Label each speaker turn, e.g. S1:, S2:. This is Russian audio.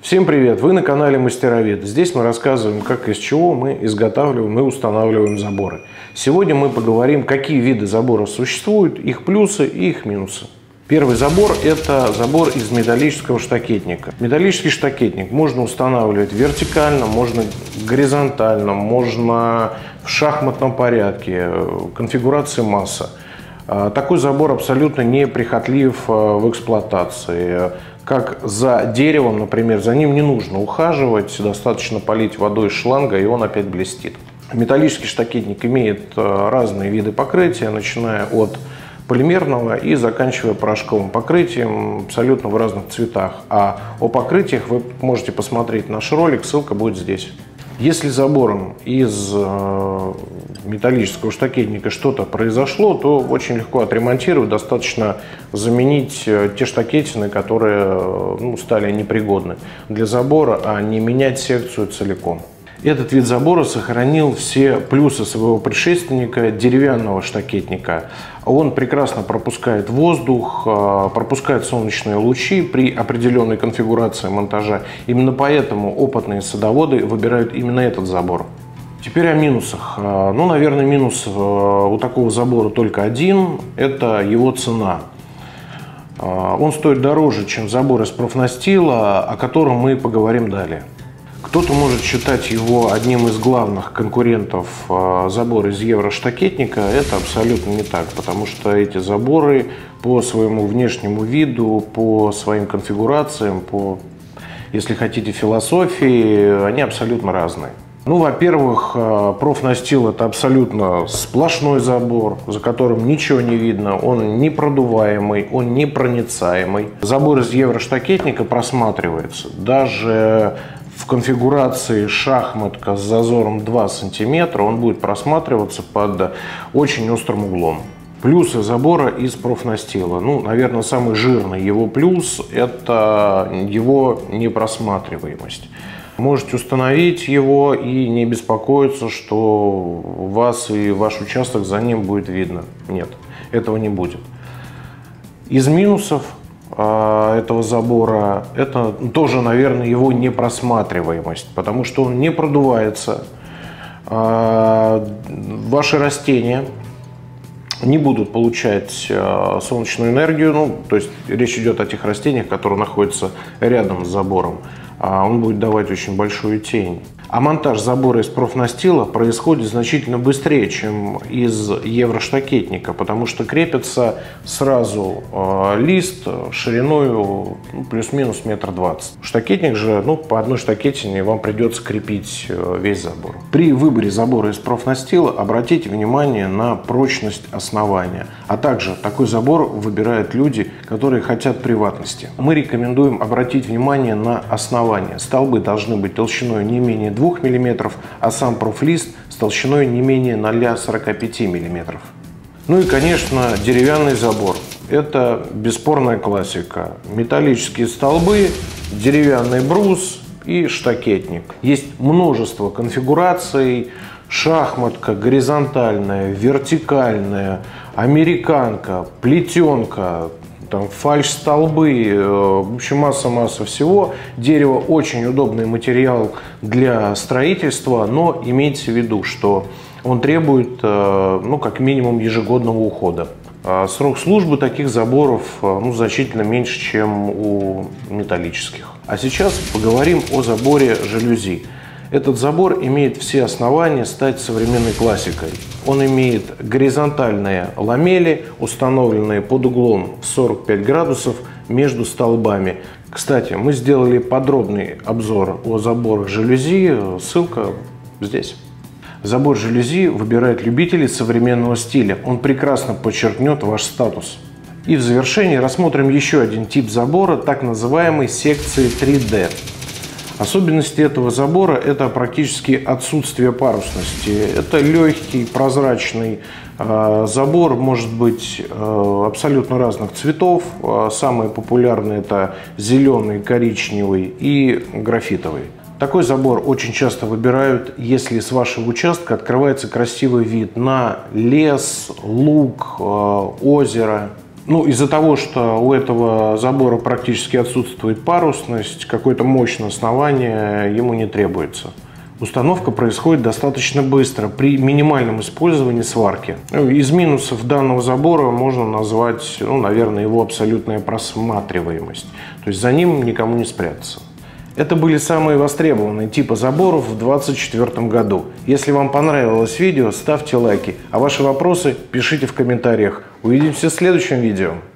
S1: Всем привет! Вы на канале Мастеровед. Здесь мы рассказываем, как из чего мы изготавливаем и устанавливаем заборы. Сегодня мы поговорим, какие виды заборов существуют, их плюсы и их минусы. Первый забор – это забор из металлического штакетника. Металлический штакетник можно устанавливать вертикально, можно горизонтально, можно в шахматном порядке, конфигурации масса. Такой забор абсолютно неприхотлив в эксплуатации. Как за деревом, например, за ним не нужно ухаживать, достаточно полить водой из шланга, и он опять блестит. Металлический штакетник имеет разные виды покрытия, начиная от полимерного и заканчивая порошковым покрытием, абсолютно в разных цветах. А о покрытиях вы можете посмотреть наш ролик, ссылка будет здесь. Если забором из металлического штакетника что-то произошло, то очень легко отремонтировать, достаточно заменить те штакетины, которые стали непригодны для забора, а не менять секцию целиком. Этот вид забора сохранил все плюсы своего предшественника, деревянного штакетника. Он прекрасно пропускает воздух, пропускает солнечные лучи при определенной конфигурации монтажа. Именно поэтому опытные садоводы выбирают именно этот забор. Теперь о минусах. Наверное, минус у такого забора только один – это его цена. Он стоит дороже, чем забор из профнастила, о котором мы поговорим далее. Кто-то может считать его одним из главных конкурентов забора из евроштакетника. Это абсолютно не так, потому что эти заборы по своему внешнему виду, по своим конфигурациям, по, если хотите, философии, они абсолютно разные. Во-первых, профнастил – это абсолютно сплошной забор, за которым ничего не видно, он непродуваемый, он непроницаемый. Забор из евроштакетника просматривается. Даже в конфигурации шахматка с зазором 2 см он будет просматриваться под очень острым углом. Плюсы забора из профнастила. Наверное, самый жирный его плюс – это его непросматриваемость. Можете установить его и не беспокоиться, что вас и ваш участок за ним будет видно. Нет, этого не будет. Из минусов этого забора это тоже, наверное, его непросматриваемость, потому что он не продувается. Ваши растения не будут получать солнечную энергию, то есть речь идет о тех растениях, которые находятся рядом с забором. Он будет давать очень большую тень. А монтаж забора из профнастила происходит значительно быстрее, чем из евроштакетника, потому что крепится сразу лист шириной плюс-минус 1,20 м. Штакетник же, по одной штакетине вам придется крепить весь забор. При выборе забора из профнастила обратите внимание на прочность основания. А также такой забор выбирают люди, которые хотят приватности. Мы рекомендуем обратить внимание на основание. Столбы должны быть толщиной не менее 2 мм, а сам профлист с толщиной не менее 0,45 мм. И, конечно, деревянный забор. Это бесспорная классика. Металлические столбы, деревянный брус и штакетник. Есть множество конфигураций: шахматка, горизонтальная, вертикальная, американка, плетенка, фальш-столбы, в общем, масса всего. Дерево очень удобный материал для строительства, но имейте в виду, что он требует, как минимум, ежегодного ухода. Срок службы таких заборов значительно меньше, чем у металлических. А сейчас поговорим о заборе жалюзи. Этот забор имеет все основания стать современной классикой. Он имеет горизонтальные ламели, установленные под углом в 45 градусов между столбами. Кстати, мы сделали подробный обзор о заборах жалюзи, ссылка здесь. Забор жалюзи выбирают любители современного стиля. Он прекрасно подчеркнет ваш статус. И в завершении рассмотрим еще один тип забора, так называемой секции 3D. Особенности этого забора – это практически отсутствие парусности. Это легкий, прозрачный забор, может быть абсолютно разных цветов. Самые популярные – это зеленый, коричневый и графитовый. Такой забор очень часто выбирают, если с вашего участка открывается красивый вид на лес, луг, озеро. Ну, из-за того, что у этого забора практически отсутствует парусность, какое-то мощное основание ему не требуется. Установка происходит достаточно быстро при минимальном использовании сварки. Из минусов данного забора можно назвать, наверное, его абсолютная просматриваемость. То есть за ним никому не спрятаться. Это были самые востребованные типы заборов в 2024 году. Если вам понравилось видео, ставьте лайки, а ваши вопросы пишите в комментариях. Увидимся в следующем видео.